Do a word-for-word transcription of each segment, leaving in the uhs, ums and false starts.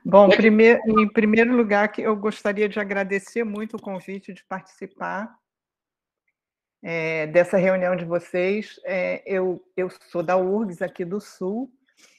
Bom, primeiro, em primeiro lugar, que eu gostaria de agradecer muito o convite de participar é, dessa reunião de vocês. É, eu, eu sou da U R G S aqui do Sul,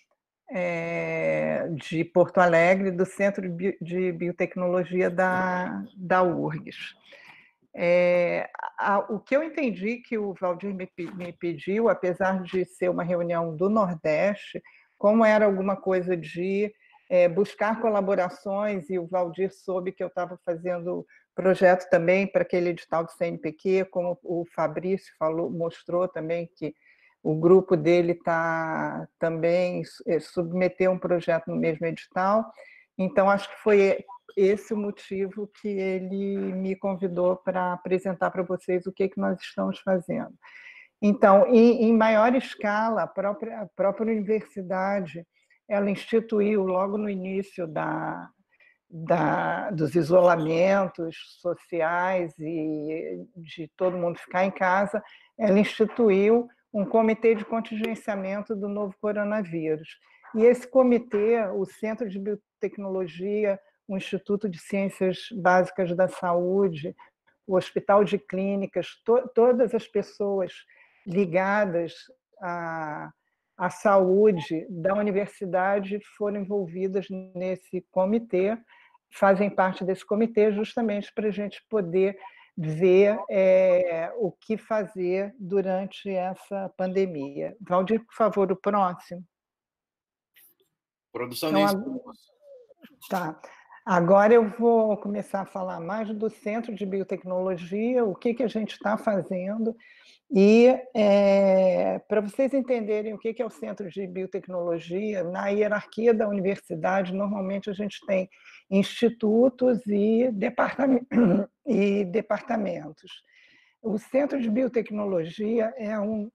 é, de Porto Alegre, do Centro de, Bi, de Biotecnologia da, da U R G S. É, a, o que eu entendi que o Valdir me, me pediu, apesar de ser uma reunião do Nordeste, como era alguma coisa de é, buscar colaborações, e o Valdir soube que eu estava fazendo projeto também para aquele edital do C N P Q, como o Fabrício falou, mostrou também que o grupo dele está também submeteu um projeto no mesmo edital. Então, acho que foi esse o motivo que ele me convidou para apresentar para vocês o que, que nós estamos fazendo. Então, em, em maior escala, a própria, a própria universidade, ela instituiu logo no início da, da, dos isolamentos sociais e de todo mundo ficar em casa, ela instituiu um comitê de contingenciamento do novo coronavírus. E esse comitê, o Centro de Biotecnologia, o Instituto de Ciências Básicas da Saúde, o Hospital de Clínicas, to, todas as pessoas ligadas à, à saúde da universidade foram envolvidas nesse comitê, fazem parte desse comitê justamente para a gente poder ver é, o que fazer durante essa pandemia. Valdir, por favor, o próximo. Produção então, de agora, tá. Agora eu vou começar a falar mais do Centro de Biotecnologia, o que, que a gente está fazendo. E é, para vocês entenderem o que, que é o Centro de Biotecnologia, na hierarquia da universidade, normalmente a gente tem institutos e, departament, e departamentos. O Centro de Biotecnologia é um,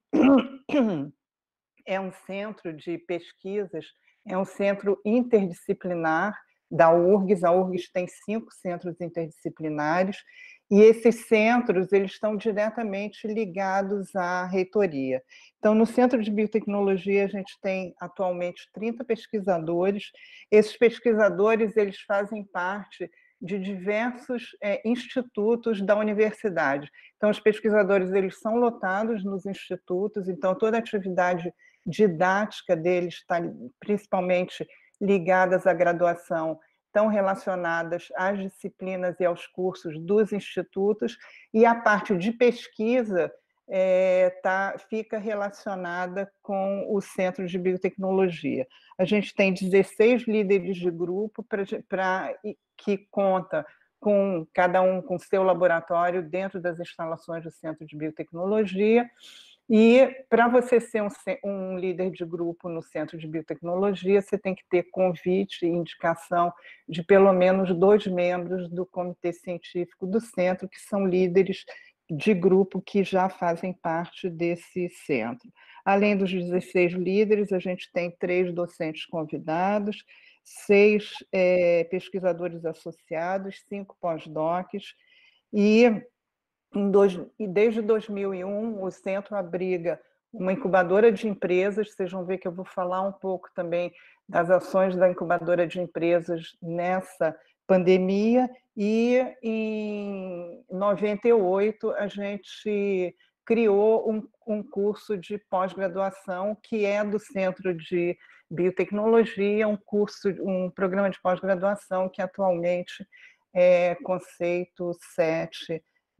é um centro de pesquisas, é um centro interdisciplinar da U R G S. A U R G S tem cinco centros interdisciplinares, e esses centros eles estão diretamente ligados à reitoria. Então, no Centro de Biotecnologia, a gente tem atualmente trinta pesquisadores. Esses pesquisadores eles fazem parte de diversos é, institutos da universidade. Então, os pesquisadores eles são lotados nos institutos, então toda a atividade didática deles está principalmente ligadas à graduação, estão relacionadas às disciplinas e aos cursos dos institutos, e a parte de pesquisa é, tá, fica relacionada com o Centro de Biotecnologia. A gente tem dezesseis líderes de grupo pra, pra, que conta com cada um com seu laboratório dentro das instalações do Centro de Biotecnologia. E para você ser um, um líder de grupo no Centro de Biotecnologia, você tem que ter convite e indicação de pelo menos dois membros do comitê científico do centro, que são líderes de grupo que já fazem parte desse centro. Além dos dezesseis líderes, a gente tem três docentes convidados, seis é, pesquisadores associados, cinco pós-docs, e Dois, e desde dois mil e um, o centro abriga uma incubadora de empresas. Vocês vão ver que eu vou falar um pouco também das ações da incubadora de empresas nessa pandemia. E em noventa e oito, a gente criou um, um curso de pós-graduação que é do Centro de Biotecnologia, um curso, um programa de pós-graduação que atualmente é conceito sete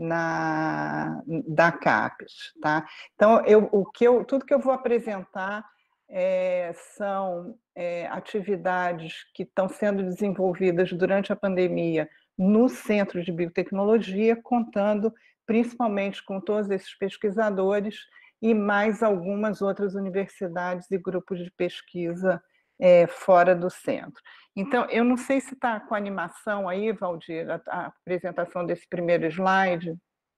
na, da CAPES, tá? Então, eu, o que eu, tudo que eu vou apresentar é, são é, atividades que estão sendo desenvolvidas durante a pandemia no Centro de Biotecnologia, contando principalmente com todos esses pesquisadores e mais algumas outras universidades e grupos de pesquisa é, fora do centro. Então, eu não sei se está com animação aí, Valdir, a, a apresentação desse primeiro slide.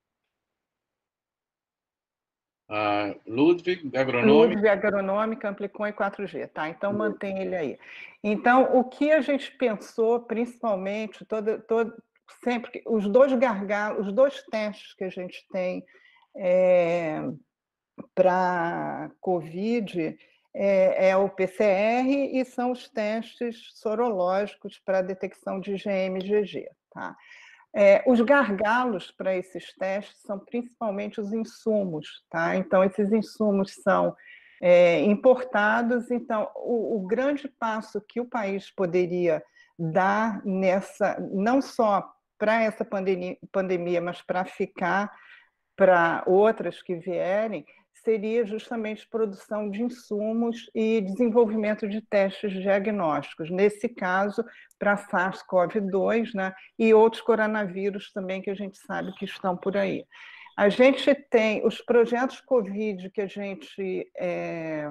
Uh, Ludwig, agronômica. Ludwig, agronômica, Amplicon e quatro G, tá? Então, mantém ele aí. Então, o que a gente pensou, principalmente, todo, todo, sempre, os dois gargalos, os dois testes que a gente tem é, para Covid, é, é o P C R e são os testes sorológicos para a detecção de I G M e I G G. Tá? É, os gargalos para esses testes são principalmente os insumos. Tá? Então, esses insumos são é, importados. Então, o, o grande passo que o país poderia dar nessa, não só para essa pandemia, pandemia mas para ficar para outras que vierem, seria justamente produção de insumos e desenvolvimento de testes diagnósticos, nesse caso, para SARS CoV dois, né, e outros coronavírus também que a gente sabe que estão por aí. A gente tem os projetos Covid que a gente é,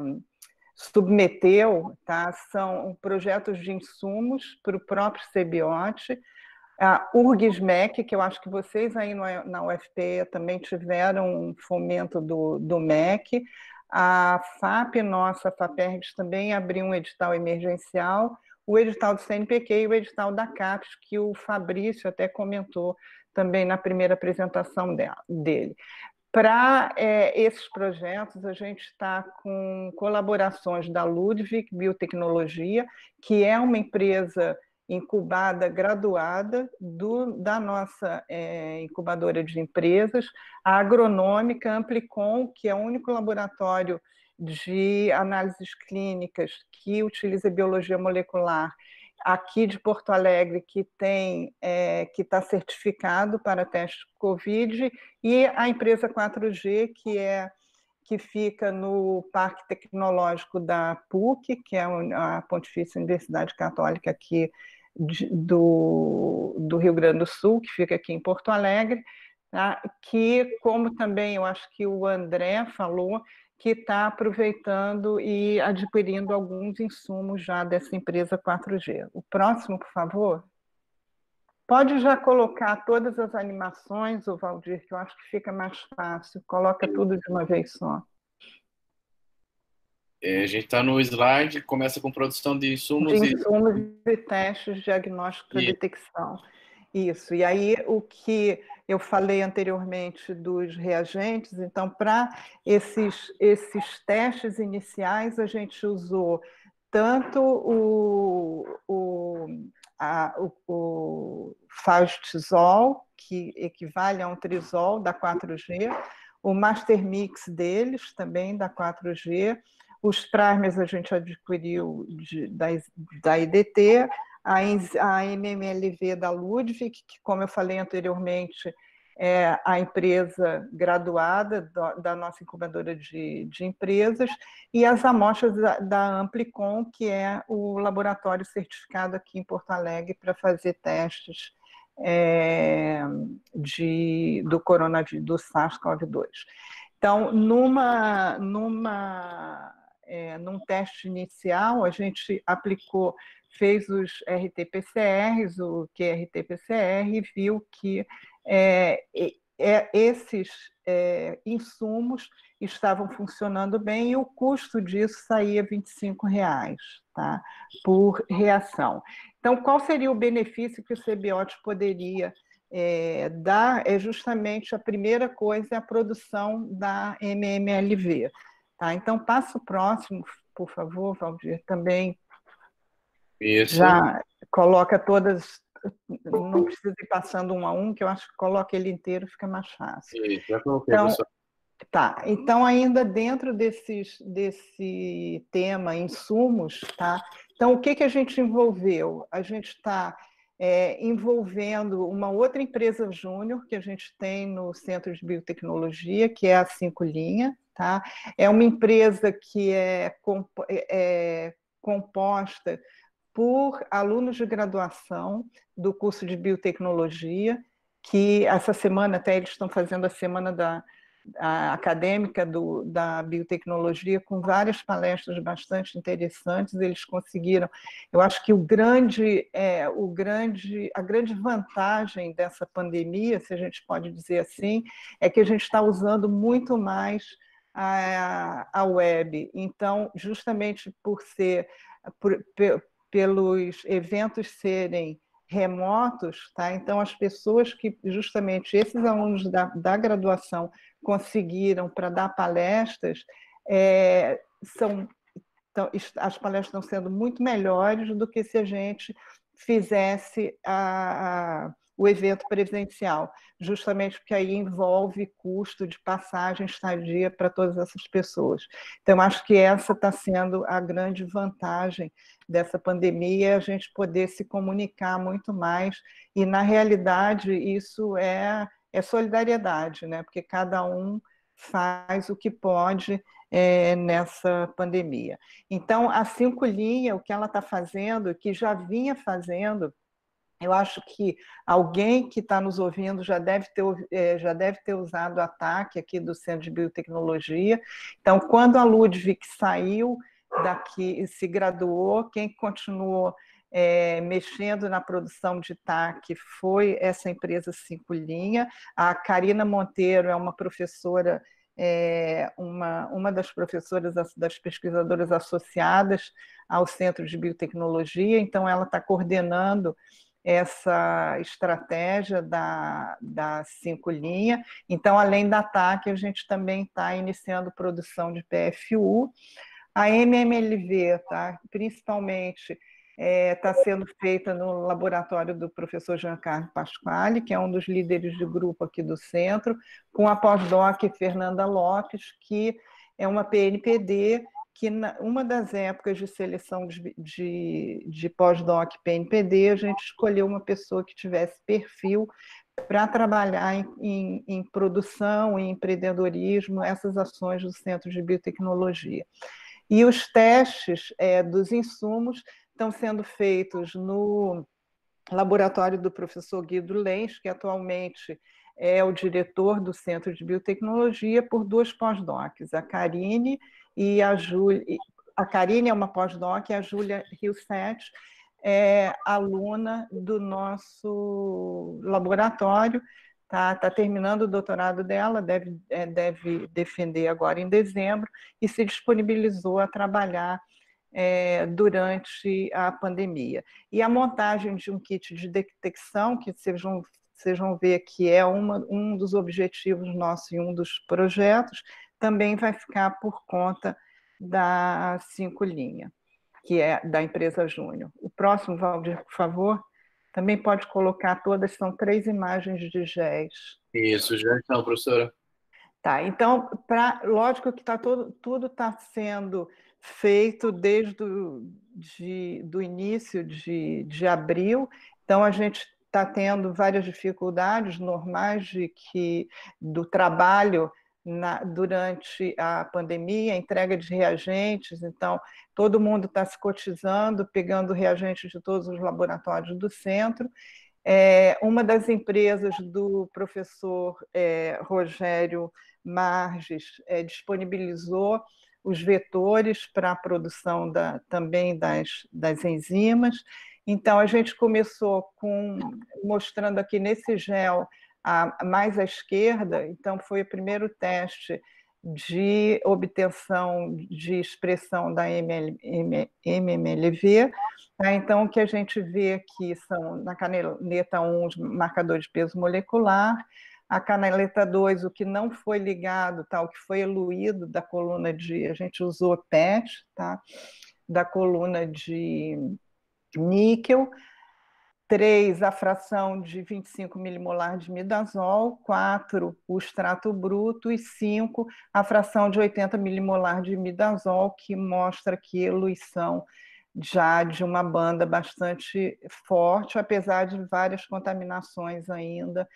submeteu, tá, são projetos de insumos para o próprio CBIOT, a URGS-MEC, que eu acho que vocês aí na U F P também tiveram um fomento do, do M E C, a FAP, nossa, a FAPERGS também abriu um edital emergencial, o edital do C N P Q e o edital da CAPES, que o Fabrício até comentou também na primeira apresentação dela, dele. Para é, esses projetos, a gente está com colaborações da Ludwig Biotecnologia, que é uma empresa incubada, graduada do, da nossa é, incubadora de empresas, a Agronômica Amplicon, que é o único laboratório de análises clínicas que utiliza biologia molecular aqui de Porto Alegre, que tem é, que está certificado para teste Covid, e a empresa quatro G, que é que fica no Parque Tecnológico da PUC, que é a Pontifícia Universidade Católica aqui de, do, do Rio Grande do Sul, que fica aqui em Porto Alegre, tá? Que, como também eu acho que o André falou, que está aproveitando e adquirindo alguns insumos já dessa empresa quatro G. O próximo, por favor. Pode já colocar todas as animações, o Valdir, que eu acho que fica mais fácil. Coloca tudo de uma vez só. É, a gente está no slide, começa com produção de insumos, de insumos e, e testes diagnósticos para detecção. Isso. E aí, o que eu falei anteriormente dos reagentes, então, para esses, esses testes iniciais, a gente usou tanto o, o, a, o, o Fastizol, que equivale a um trisol da quatro G, o Master Mix deles, também da quatro G, os primers a gente adquiriu de, da, da I D T, a, a M M L V da Ludwig, que, como eu falei anteriormente, é a empresa graduada do, da nossa incubadora de, de empresas, e as amostras da, da Amplicon, que é o laboratório certificado aqui em Porto Alegre para fazer testes é, de, do coronavírus, do SARS CoV dois. Então, numa, numa, é, num teste inicial, a gente aplicou, fez os R T P C Rs, o Q R T P C R, e viu que é, é, esses é, insumos estavam funcionando bem e o custo disso saía vinte e cinco reais, tá, por reação. Então, qual seria o benefício que o CBIOT poderia É, dar? É justamente a primeira coisa, é a produção da M M L V. Tá? Então, passa o próximo, por favor, Valdir, também. Isso. Já coloca todas, não precisa ir passando um a um, que eu acho que coloca ele inteiro, fica mais fácil. Isso, já coloquei, então, pessoal. Tá, então ainda dentro desses, desse tema insumos, tá? Então o que, que a gente envolveu? A gente está é, envolvendo uma outra empresa júnior que a gente tem no Centro de Biotecnologia, que é a Cinco Linha, tá? É uma empresa que é, comp é composta por alunos de graduação do curso de biotecnologia, que essa semana até eles estão fazendo a semana da a acadêmica do, da biotecnologia, com várias palestras bastante interessantes. Eles conseguiram, eu acho que o grande, é, o grande, a grande vantagem dessa pandemia, se a gente pode dizer assim, é que a gente está usando muito mais a, a web. Então, justamente por ser, por, pelos eventos serem remotos, tá? Então as pessoas que, justamente esses alunos da, da graduação conseguiram para dar palestras, é, são então, as palestras estão sendo muito melhores do que se a gente fizesse a, a, o evento presencial, justamente porque aí envolve custo de passagem, estadia para todas essas pessoas. Então, acho que essa está sendo a grande vantagem dessa pandemia, a gente poder se comunicar muito mais, e, na realidade, isso é, é solidariedade, né? Porque cada um faz o que pode é, nessa pandemia. Então, a Cinco Linha, o que ela está fazendo, que já vinha fazendo, eu acho que alguém que está nos ouvindo já deve ter, é, já deve ter usado o ataque aqui do Centro de Biotecnologia. Então, quando a Ludwig saiu daqui e se graduou, quem continuou é, mexendo na produção de T A C foi essa empresa Cinco Linha. A Karina Monteiro é uma professora, é, uma, uma das professoras, das pesquisadoras associadas ao Centro de Biotecnologia, então ela está coordenando essa estratégia da, da Cinco Linha. Então, além da T A C, a gente também está iniciando produção de P F U. A M M L V, tá? Principalmente, está é, sendo feita no laboratório do professor Giancarlo Pasquale, que é um dos líderes de grupo aqui do centro, com a pós-doc Fernanda Lopes, que é uma P N P D, que na, uma das épocas de seleção de, de, de pós-doc P N P D, a gente escolheu uma pessoa que tivesse perfil para trabalhar em, em, em produção, em empreendedorismo, essas ações do Centro de Biotecnologia. E os testes é, dos insumos estão sendo feitos no laboratório do professor Guido Lenz, que atualmente é o diretor do Centro de Biotecnologia, por duas pós-docs, a Karine e a Júlia. A Karine é uma pós-doc e a Júlia Hilset é aluna do nosso laboratório, está tá terminando o doutorado dela, deve, é, deve defender agora em dezembro, e se disponibilizou a trabalhar é, durante a pandemia. E a montagem de um kit de detecção, que vocês vão, vocês vão ver que é uma, um dos objetivos nossos e um dos projetos, também vai ficar por conta da Cinco Linha, que é da empresa Júnior. O próximo, Valdir, por favor. Também pode colocar todas, são três imagens de géis. Isso, já então, professora. Tá, então, pra, lógico que tá todo, tudo está sendo feito desde o de, do início de, de abril, então a gente está tendo várias dificuldades normais de que, do trabalho na, durante a pandemia, a entrega de reagentes, então todo mundo está se cotizando, pegando reagentes de todos os laboratórios do centro. É, uma das empresas do professor é, Rogério Marges é, disponibilizou os vetores para a produção da, também das, das enzimas. Então, a gente começou com, mostrando aqui nesse gel, a, mais à esquerda, então foi o primeiro teste de obtenção de expressão da M M L V. Tá? Então, o que a gente vê aqui são, na canaleta um, os marcadores de peso molecular, a canaleta dois, o que não foi ligado, tá? O que foi eluído da coluna de... A gente usou P E T, tá? Da coluna de níquel. três, a fração de vinte e cinco milimolar de imidazol. quatro, o extrato bruto. E cinco, a fração de oitenta milimolar de imidazol, que mostra aqui a eluição já de uma banda bastante forte, apesar de várias contaminações ainda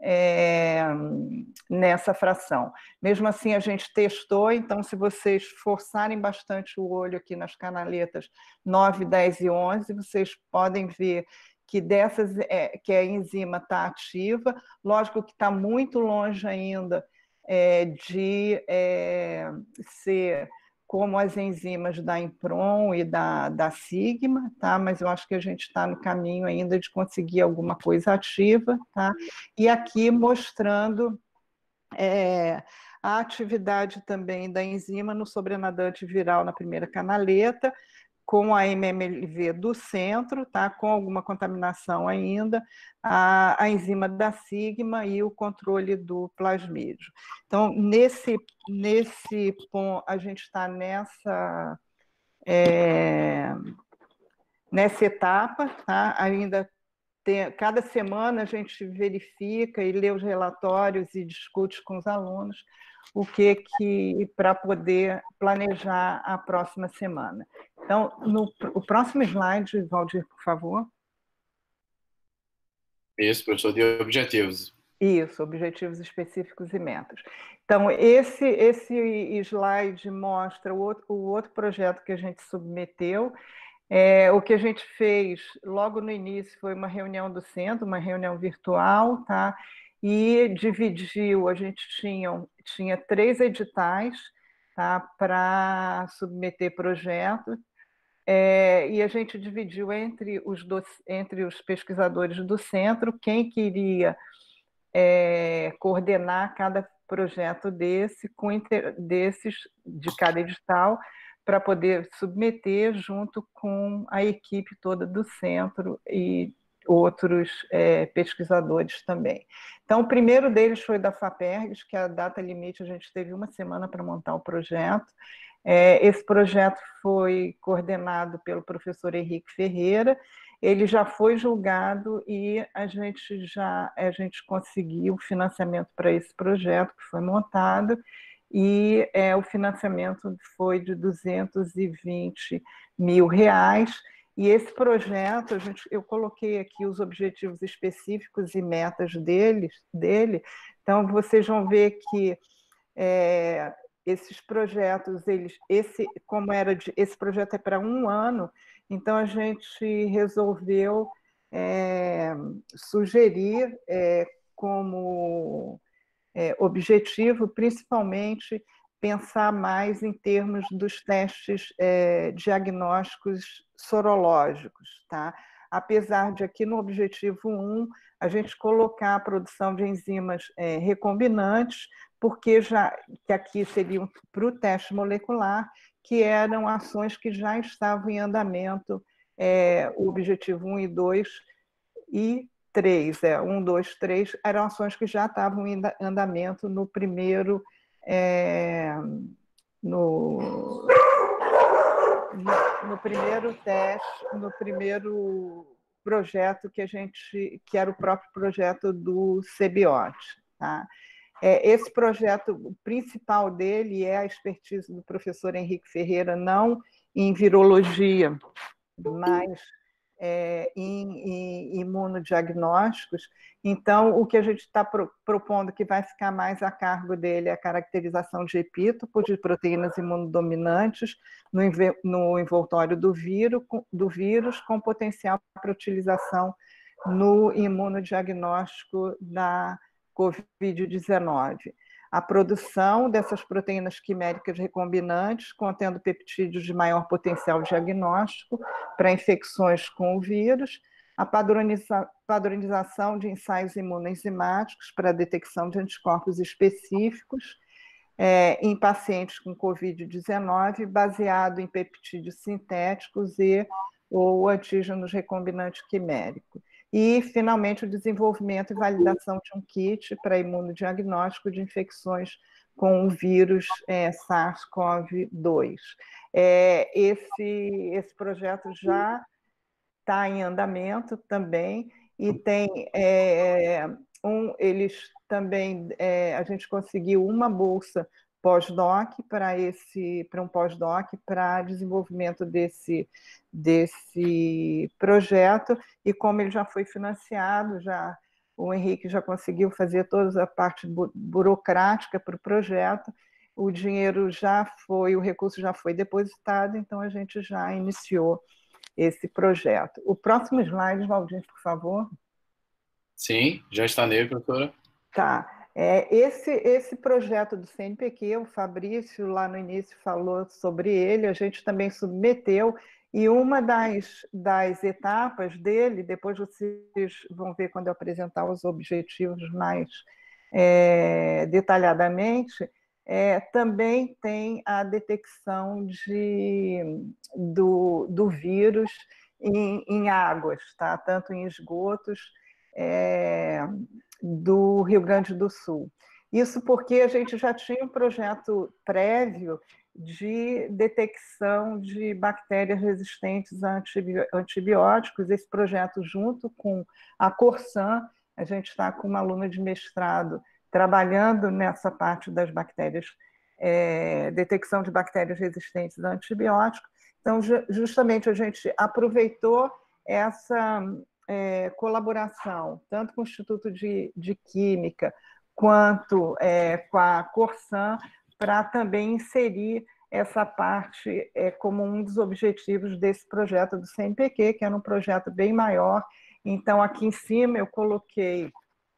é, nessa fração. Mesmo assim, a gente testou, então, se vocês forçarem bastante o olho aqui nas canaletas nove, dez e onze, vocês podem ver que, dessas, é, que a enzima está ativa, lógico que está muito longe ainda é, de é, ser como as enzimas da Impron e da, da Sigma, tá? Mas eu acho que a gente está no caminho ainda de conseguir alguma coisa ativa, tá? E aqui mostrando é, a atividade também da enzima no sobrenadante viral na primeira canaleta, com a M M L V do centro, tá? Com alguma contaminação ainda, a, a enzima da Sigma e o controle do plasmídio. Então, nesse, nesse ponto, a gente está nessa, é, nessa etapa, tá? Ainda tem, cada semana a gente verifica e lê os relatórios e discute com os alunos o que que para poder planejar a próxima semana. Então, no o próximo slide, Valdir, por favor. Isso, professor, de objetivos. Isso, objetivos específicos e metas. Então, esse, esse slide mostra o outro, o outro projeto que a gente submeteu. É, o que a gente fez logo no início foi uma reunião do centro, uma reunião virtual, tá? E dividiu, a gente tinha, tinha três editais, tá? Para submeter projeto, é, e a gente dividiu entre os, do, entre os pesquisadores do centro quem queria é, coordenar cada projeto desse, com inter, desses de cada edital, para poder submeter junto com a equipe toda do centro e outros é, pesquisadores também. Então, o primeiro deles foi da FAPERGS, que a data limite a gente teve uma semana para montar o projeto. É, esse projeto foi coordenado pelo professor Henrique Ferreira. Ele já foi julgado e a gente já a gente conseguiu financiamento para esse projeto que foi montado, e é, o financiamento foi de duzentos e vinte mil reais. E esse projeto, a gente, eu coloquei aqui os objetivos específicos e metas dele, dele. Então, vocês vão ver que é, esses projetos, eles, esse, como era de, esse projeto é para um ano, então a gente resolveu é, sugerir é, como é, objetivo, principalmente, pensar mais em termos dos testes é, diagnósticos sorológicos, tá? Apesar de aqui no objetivo um, a gente colocar a produção de enzimas é, recombinantes, porque já que aqui seriam para o teste molecular, que eram ações que já estavam em andamento, é, o objetivo um e dois e três, é, um, dois, três, eram ações que já estavam em andamento no primeiro, é, no, no primeiro teste, no primeiro projeto que a gente, que era o próprio projeto do CBIOT, tá? É, esse projeto, o principal dele é a expertise do professor Henrique Ferreira, não em virologia, mas é, em, em imunodiagnósticos. Então, o que a gente está pro, propondo que vai ficar mais a cargo dele é a caracterização de epítopos de proteínas imunodominantes no, no envoltório do vírus, do vírus, com potencial para utilização no imunodiagnóstico da covid dezenove. A produção dessas proteínas quiméricas recombinantes, contendo peptídeos de maior potencial diagnóstico para infecções com o vírus, a padroniza padronização de ensaios imunoenzimáticos para a detecção de anticorpos específicos é, em pacientes com covid dezenove, baseado em peptídeos sintéticos e ou antígenos recombinantes quiméricos. E, finalmente, o desenvolvimento e validação de um kit para imunodiagnóstico de infecções com o vírus é, SARS-CoV dois. É, esse, esse projeto já está em andamento também, e tem é, um, eles também, é, a gente conseguiu uma bolsa pós-doc para esse, para um pós-doc para desenvolvimento desse, desse projeto, e como ele já foi financiado, já, o Henrique já conseguiu fazer toda a parte bu burocrática para o projeto, o dinheiro já foi, o recurso já foi depositado, então a gente já iniciou esse projeto. O próximo slide, Valdir, por favor. Sim, já está nele, professora. Tá. É, esse, esse projeto do C N P Q, o Fabrício lá no início falou sobre ele, a gente também submeteu, e uma das, das etapas dele, depois vocês vão ver quando eu apresentar os objetivos mais é, detalhadamente, é, também tem a detecção de, do, do vírus em, em águas, tá? Tanto em esgotos, é, do Rio Grande do Sul. Isso porque a gente já tinha um projeto prévio de detecção de bactérias resistentes a antibióticos. Esse projeto, junto com a Corsan, a gente está com uma aluna de mestrado trabalhando nessa parte das bactérias, é, detecção de bactérias resistentes a antibióticos. Então, justamente, a gente aproveitou essa é, colaboração, tanto com o Instituto de, de Química, quanto é, com a Corsan, para também inserir essa parte é, como um dos objetivos desse projeto do C N P Q, que era um projeto bem maior. Então, aqui em cima eu coloquei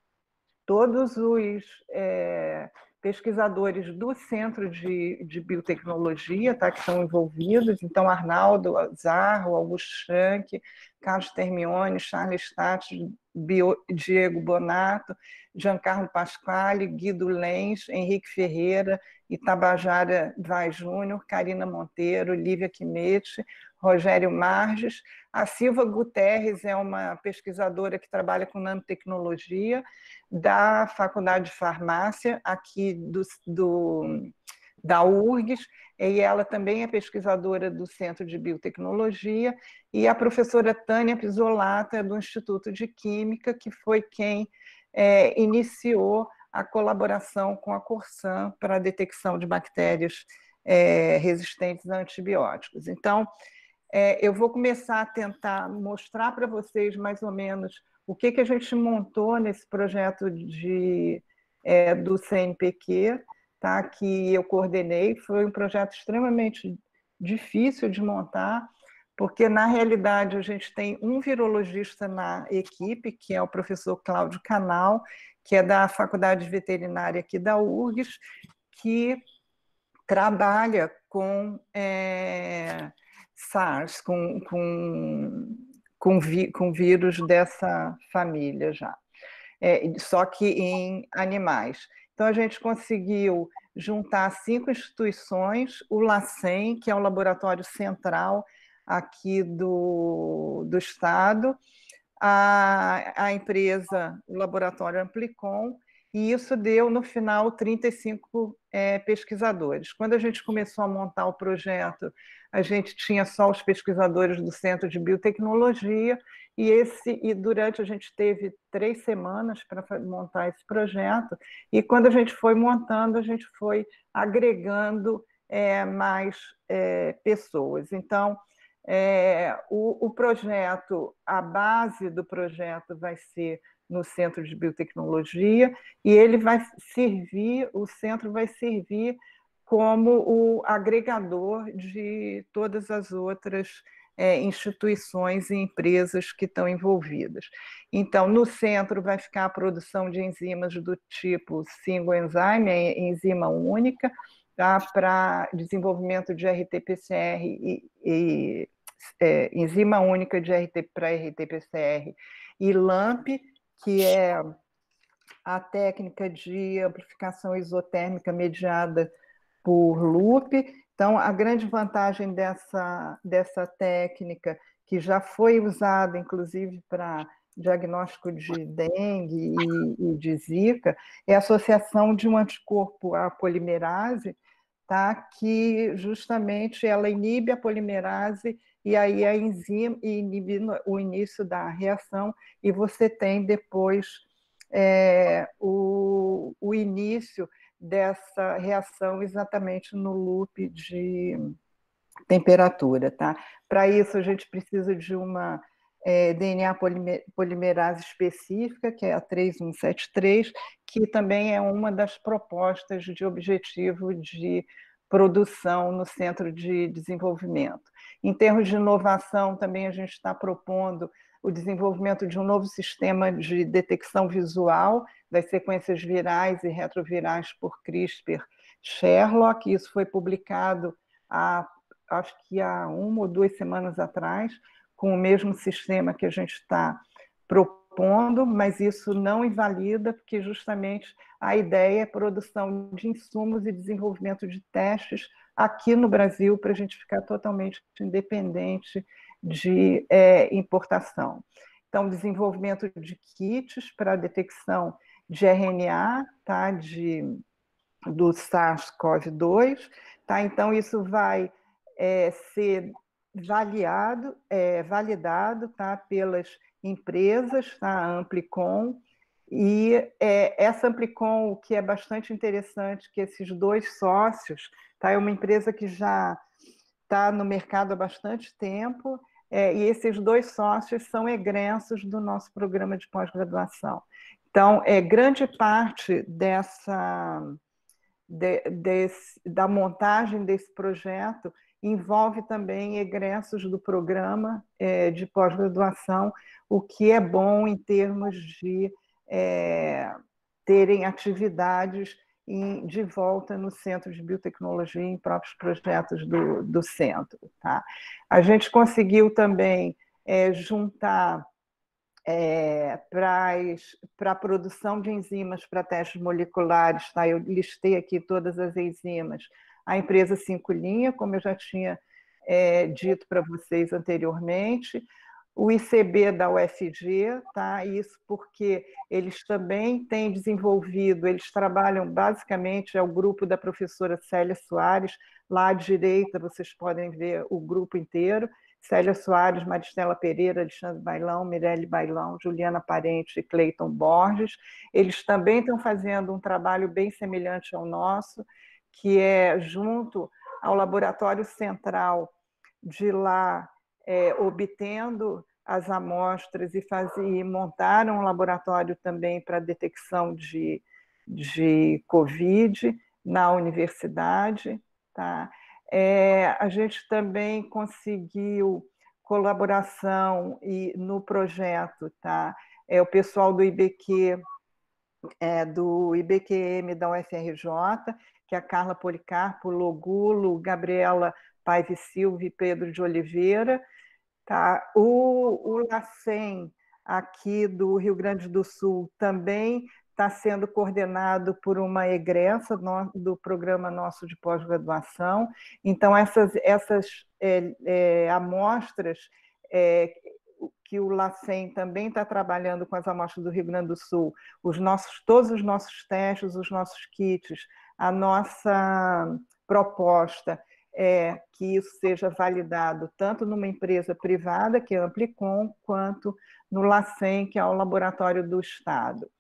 todos os é, pesquisadores do Centro de, de Biotecnologia, tá, que estão envolvidos. Então, Arnaldo Zarro, Augusto Schanck, Carlos Termione, Charles Tati, Bio, Diego Bonato, Giancarlo Pasquale, Guido Lenz, Henrique Ferreira, Itabajara Vaz Júnior, Karina Monteiro, Lívia Quimetti, Rogério Marges. A Silva Guterres é uma pesquisadora que trabalha com nanotecnologia da Faculdade de Farmácia, aqui do, do, da U R G S, e ela também é pesquisadora do Centro de Biotecnologia, e a professora Tânia Pisolata, do Instituto de Química, que foi quem é, iniciou a colaboração com a Corsan para a detecção de bactérias é, resistentes a antibióticos. Então, é, eu vou começar a tentar mostrar para vocês mais ou menos o que, que a gente montou nesse projeto de, é, do C N P Q, tá, que eu coordenei. Foi um projeto extremamente difícil de montar, porque, na realidade, a gente tem um virologista na equipe, que é o professor Cláudio Canal, que é da Faculdade Veterinária aqui da U R G S, que trabalha com é, SARS, com, com, com, vi, com vírus dessa família já, é, só que em animais. Então, a gente conseguiu juntar cinco instituições, o LACEN, que é o laboratório central aqui do, do Estado, a, a empresa, o laboratório Amplicon, e isso deu, no final, trinta e cinco é, pesquisadores. Quando a gente começou a montar o projeto, a gente tinha só os pesquisadores do Centro de Biotecnologia, e, esse, e durante a gente teve três semanas para montar esse projeto, e quando a gente foi montando, a gente foi agregando é, mais é, pessoas. Então, é, o, o projeto, a base do projeto vai ser no Centro de Biotecnologia, e ele vai servir, o centro vai servir como o agregador de todas as outras é, instituições e empresas que estão envolvidas. Então, no centro vai ficar a produção de enzimas do tipo single enzyme, enzima única, tá, para desenvolvimento de R T P C R e, e é, enzima única de R T para R T P C R e LAMP, que é a técnica de amplificação isotérmica mediada por loop. Então, a grande vantagem dessa, dessa técnica, que já foi usada, inclusive, para diagnóstico de dengue e, e de zika, é a associação de um anticorpo à polimerase, tá? Que justamente ela inibe a polimerase e aí a enzima inibe o início da reação, e você tem depois é, o, o início dessa reação exatamente no loop de temperatura, tá? Para isso, a gente precisa de uma é, D N A polimerase específica, que é a três um sete três, que também é uma das propostas de objetivo de produção no Centro de Desenvolvimento. Em termos de inovação, também a gente está propondo o desenvolvimento de um novo sistema de detecção visual das sequências virais e retrovirais por CRISPR-Sherlock. Isso foi publicado há, acho que há uma ou duas semanas atrás, com o mesmo sistema que a gente está propondo, mas isso não invalida, porque justamente a ideia é a produção de insumos e desenvolvimento de testes aqui no Brasil, para a gente ficar totalmente independente de é, importação. Então, desenvolvimento de kits para detecção de R N A, tá, de do SARS-CoV dois, tá? Então, isso vai é, ser validado, é, validado tá? pelas empresas, tá? A Amplicon, e é, essa Amplicon, o que é bastante interessante, que esses dois sócios, tá? É uma empresa que já está no mercado há bastante tempo, é, e esses dois sócios são egressos do nosso programa de pós-graduação. Então, é, grande parte dessa, de, desse, da montagem desse projeto envolve também egressos do programa é, de pós-graduação, o que é bom em termos de é, terem atividades em, de volta no Centro de Biotecnologia, em próprios projetos do, do centro. Tá? A gente conseguiu também é, juntar é, para a produção de enzimas para testes moleculares, tá? Eu listei aqui todas as enzimas, a empresa Cinco Linha, como eu já tinha é, dito para vocês anteriormente, o I C B da U F G, tá? Isso porque eles também têm desenvolvido, eles trabalham basicamente, é o grupo da professora Célia Soares, lá à direita vocês podem ver o grupo inteiro, Célia Soares, Maristela Pereira, Alexandre Bailão, Mirelle Bailão, Juliana Parente e Cleiton Borges. Eles também estão fazendo um trabalho bem semelhante ao nosso, que é junto ao Laboratório Central de lá, é, obtendo as amostras e, faz, e montaram um laboratório também para detecção de, de Covid na universidade, tá? É, a gente também conseguiu colaboração e, no projeto, tá? É, o pessoal do I B Q, é, do I B Q M da U F R J, que é a Carla Policarpo, Logulo, Gabriela Paiva e Silva e Pedro de Oliveira. Tá? O, o LACEN, aqui do Rio Grande do Sul, também está sendo coordenado por uma egressa do programa nosso de pós-graduação. Então, essas, essas é, é, amostras é, que o LACEN também está trabalhando com as amostras do Rio Grande do Sul, os nossos, todos os nossos testes, os nossos kits, a nossa proposta é que isso seja validado tanto numa empresa privada, que é a Amplicon, quanto no LACEN, que é o Laboratório do Estado.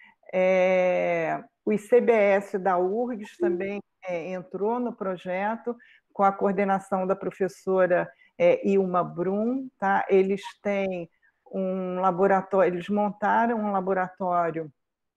É, o I C B S da U R G S também é, entrou no projeto, com a coordenação da professora é, Ilma Brum, tá? Eles têm um laboratório, eles montaram um laboratório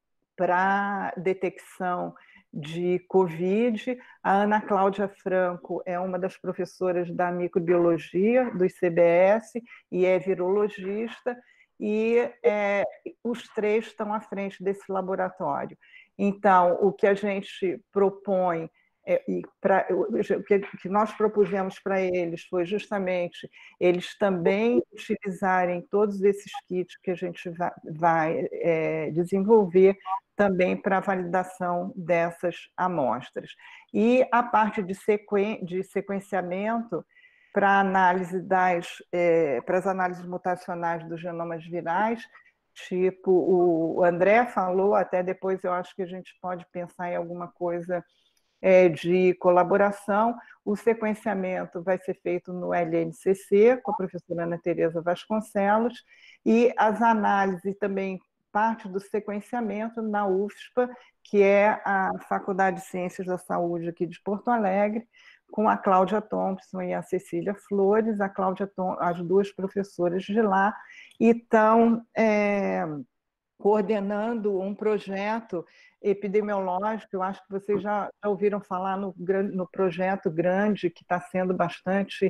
para detecção de Covid. A Ana Cláudia Franco é uma das professoras da microbiologia do I C B S e é virologista, e é, os três estão à frente desse laboratório. Então, o que a gente propõe, é, e pra, o que nós propusemos para eles foi justamente eles também utilizarem todos esses kits que a gente vai, vai é, desenvolver também para a validação dessas amostras. E a parte de, sequen de sequenciamento para análise das, é, para as análises mutacionais dos genomas virais, tipo o André falou, até depois eu acho que a gente pode pensar em alguma coisa é, de colaboração. O sequenciamento vai ser feito no L N C C, com a professora Ana Tereza Vasconcelos, e as análises também parte do sequenciamento na U F S P A, que é a Faculdade de Ciências da Saúde aqui de Porto Alegre, com a Cláudia Thompson e a Cecília Flores, a Cláudia Tom, as duas professoras de lá, e estão é, coordenando um projeto epidemiológico. Eu acho que vocês já ouviram falar no, no projeto grande, que está sendo bastante...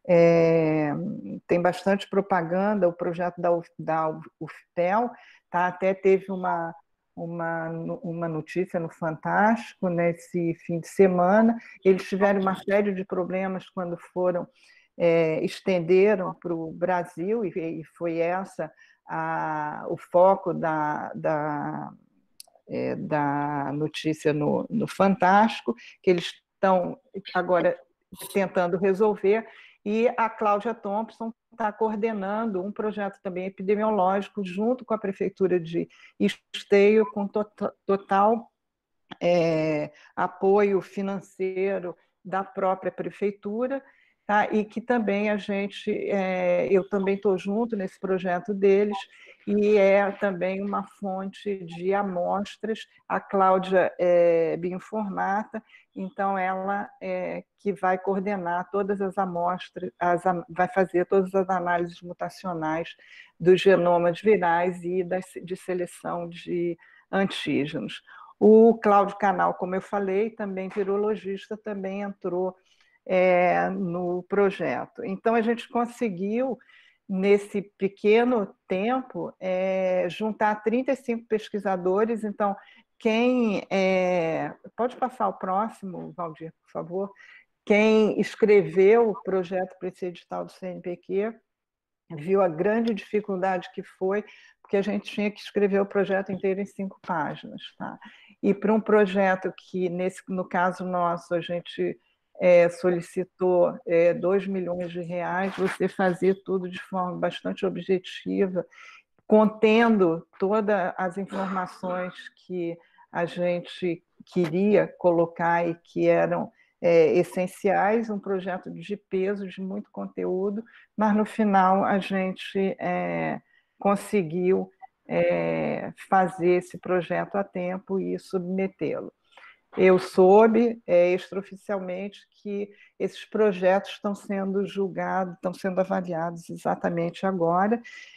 É, tem bastante propaganda, o projeto da, da U F P E L, tá? Até teve uma, uma, uma notícia no Fantástico nesse fim de semana. Eles tiveram uma série de problemas quando foram, é, estenderam para o Brasil, e, e foi essa a, o foco da, da, é, da notícia no, no Fantástico, que eles estão agora tentando resolver. E a Cláudia Thompson está coordenando um projeto também epidemiológico junto com a Prefeitura de Esteio, com to total é, apoio financeiro da própria prefeitura, tá? E que também a gente, é, eu também estou junto nesse projeto deles, e é também uma fonte de amostras. A Cláudia é bioinformata, então ela é que vai coordenar todas as amostras, as, vai fazer todas as análises mutacionais dos genomas virais e das, de seleção de antígenos. O Cláudio Canal, como eu falei, também virologista, também entrou é, no projeto. Então, a gente conseguiu, nesse pequeno tempo, é, juntar trinta e cinco pesquisadores. Então, quem... É... Pode passar o próximo, Valdir, por favor. Quem escreveu o projeto para esse edital do C N P Q viu a grande dificuldade que foi, porque a gente tinha que escrever o projeto inteiro em cinco páginas. Tá? E para um projeto que, nesse, no caso nosso, a gente é, solicitou é, dois milhões de reais, você fazer tudo de forma bastante objetiva, contendo todas as informações que a gente queria colocar e que eram é, essenciais, um projeto de peso, de muito conteúdo, mas no final a gente é, conseguiu é, fazer esse projeto a tempo e submetê-lo. Eu soube é, extraoficialmente que esses projetos estão sendo julgados, estão sendo avaliados exatamente agora.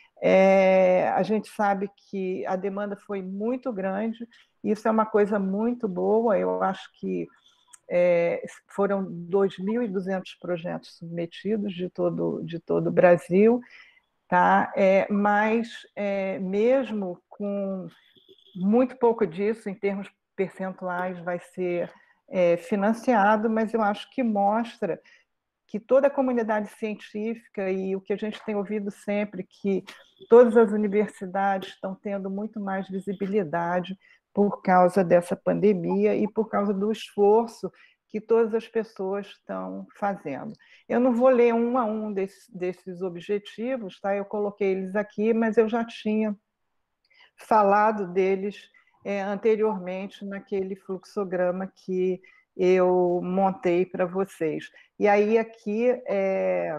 É, a gente sabe que a demanda foi muito grande, isso é uma coisa muito boa. Eu acho que é, foram dois mil e duzentos projetos submetidos de todo, de todo o Brasil, tá? É, mas é, mesmo com muito pouco disso, em termos percentuais, vai ser é, financiado, mas eu acho que mostra que toda a comunidade científica, e o que a gente tem ouvido sempre, que todas as universidades estão tendo muito mais visibilidade por causa dessa pandemia e por causa do esforço que todas as pessoas estão fazendo. Eu não vou ler um a um desses, desses objetivos, tá? Eu coloquei eles aqui, mas eu já tinha falado deles é, anteriormente naquele fluxograma que eu montei para vocês. E aí aqui, é,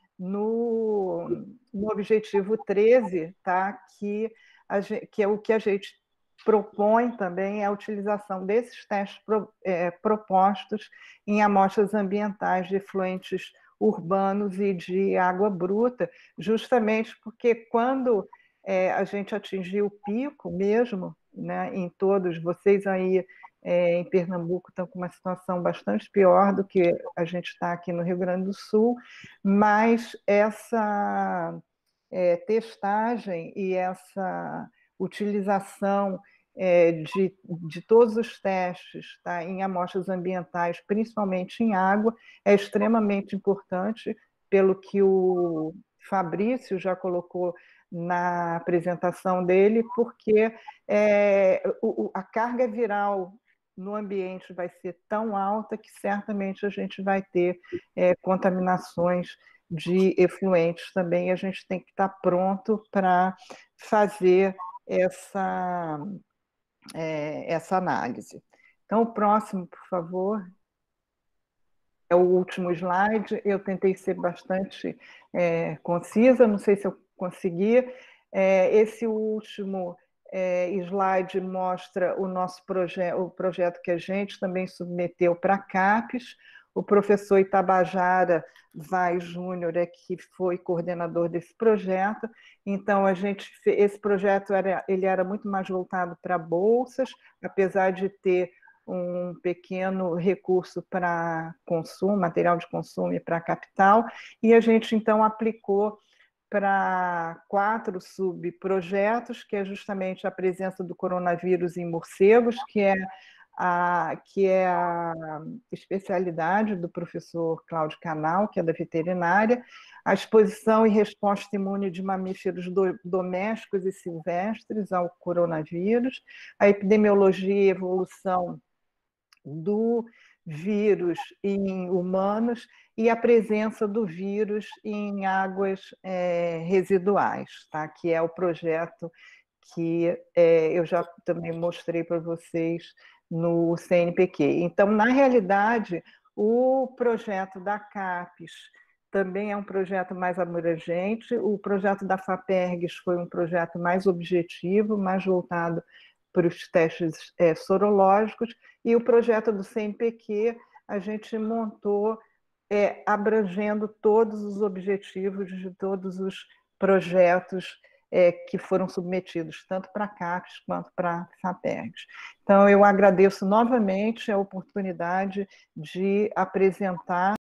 no, no objetivo treze, tá, que, a, que é o que a gente propõe também é a utilização desses testes pro, é, propostos em amostras ambientais de efluentes urbanos e de água bruta, justamente porque quando é, a gente atingiu o pico mesmo, né, em todos, vocês aí é, em Pernambuco estão com uma situação bastante pior do que a gente está aqui no Rio Grande do Sul, mas essa é, testagem e essa utilização é, de, de todos os testes, tá, em amostras ambientais, principalmente em água, é extremamente importante, pelo que o Fabrício já colocou na apresentação dele, porque é, o, a carga viral no ambiente vai ser tão alta que certamente a gente vai ter é, contaminações de efluentes também, e a gente tem que estar pronto para fazer essa, é, essa análise. Então, o próximo, por favor. É o último slide. Eu tentei ser bastante é, concisa, não sei se eu consegui. É, esse último é, slide mostra o nosso projeto, o projeto que a gente também submeteu para a CAPES. O professor Itabajara Vaz Júnior é que foi coordenador desse projeto. Então, a gente, esse projeto era, ele era muito mais voltado para bolsas, apesar de ter um pequeno recurso para consumo, material de consumo e para capital, e a gente então aplicou para quatro subprojetos, que é justamente a presença do coronavírus em morcegos, que é a, que é a especialidade do professor Cláudio Canal, que é da veterinária, a exposição e resposta imune de mamíferos do, domésticos e silvestres ao coronavírus, a epidemiologia e evolução do vírus em humanos e a presença do vírus em águas é, residuais, tá? Que é o projeto que é, eu já também mostrei para vocês no C N P Q. Então, na realidade, o projeto da CAPES também é um projeto mais abrangente, o projeto da FAPERGS foi um projeto mais objetivo, mais voltado para os testes é, sorológicos, e o projeto do C N P Q a gente montou é, abrangendo todos os objetivos de todos os projetos é, que foram submetidos, tanto para a CAPES quanto para a FAPERGS. Então, eu agradeço novamente a oportunidade de apresentar